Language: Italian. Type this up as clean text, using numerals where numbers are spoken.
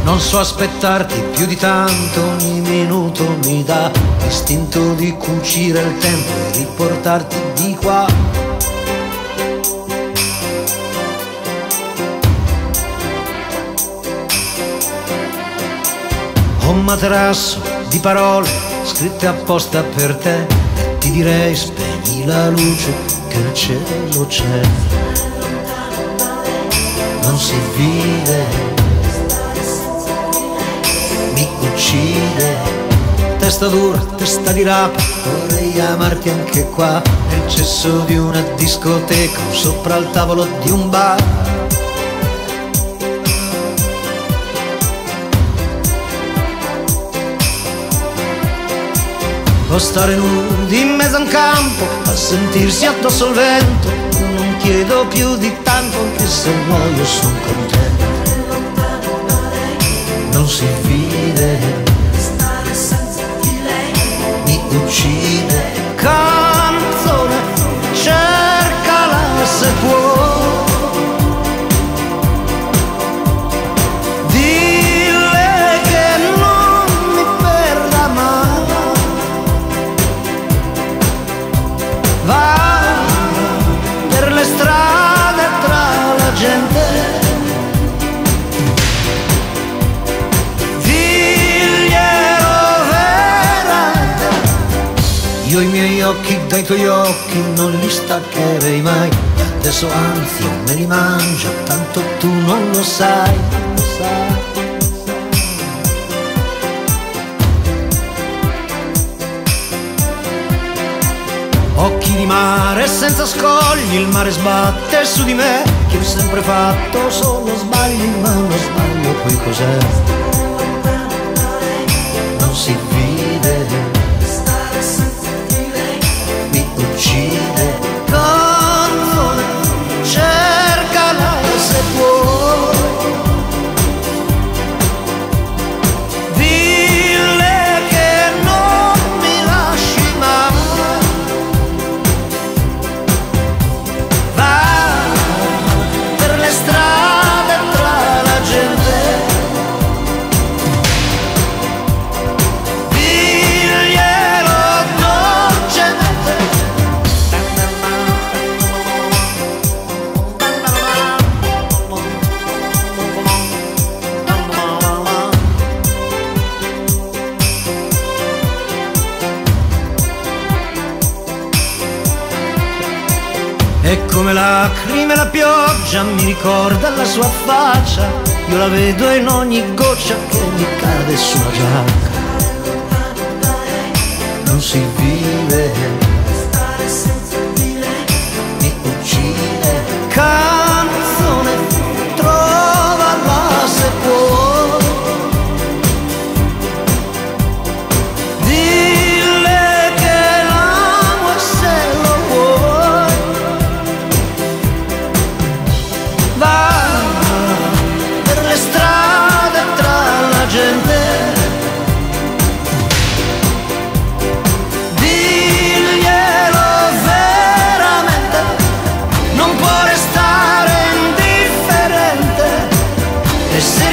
Non so aspettarti più di tanto, ogni minuto mi dà l'istinto di cucire il tempo e riportarti di qua. Ho un materasso di parole scritte apposta per te e ti direi spegni la luce che il cielo c'è. Non si vive, mi uccide, testa dura, testa di rapa, vorrei amarti anche qua, nel cesso di una discoteca o sopra il tavolo di un bar. O stare nudi in mezzo a un campo a sentirsi addosso al vento. Non chiedo più di tanto, anche se muoio son contento. Non si vive, stare senza di lei mi uccide. Canzone, cercala se puoi. Dille che non mi perda mai. Va per le strade tra la gente, io i miei occhi dai tuoi occhi non li staccherei mai. Adesso anzi io me li mangio, tanto tu non lo sai, non lo sai. Occhi di mare senza scogli, il mare sbatte su di me, che ho sempre fatto solo sbagli, ma uno sbaglio poi cos'è? Non si vive, uccide. Canzone, cercala se puoi. Dille che non mi lasci mai. Va per le strade tra la gente, e come lacrime la pioggia mi ricorda la sua faccia, io la vedo in ogni goccia che mi cade sulla giacca. Non si vive, stare senza di lei mi uccide. Canzone, trovala se puoi. This